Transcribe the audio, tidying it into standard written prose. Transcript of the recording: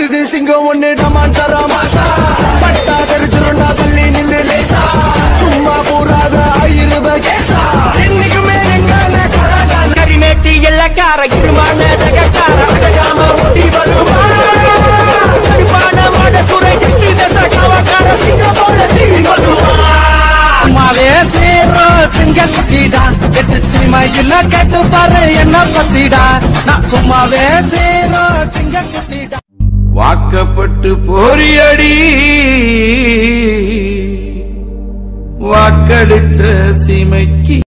வருது சிங்கம் ஒண்ணு டமான் தரா மாசா பட்டா தெரிஞ்சிருண்டா தள்ளி நில்லு லேசா சும்மா போறாத 1000 ரூபாய் கேசா இன்னைக்குமே எங்கான கரிமேட்டி எல்லக்கார இருமான ஜகக்கார அடகாம ஊட்டி வருவான சுரை கட்டி தசகாவக்கார சிங்கம் போல சீறி வருவான் மாவே சேரோ சிங்கம் குட்டிடா கெட்டு சிமையில கெட்டு பாரு என்ன பத்திடா நான் சும்மாவே சேரோ சிங்கம் குட்டிடா வாக்கப்பட்டு போரியடி வாக்களிச்ச சீமைக்கு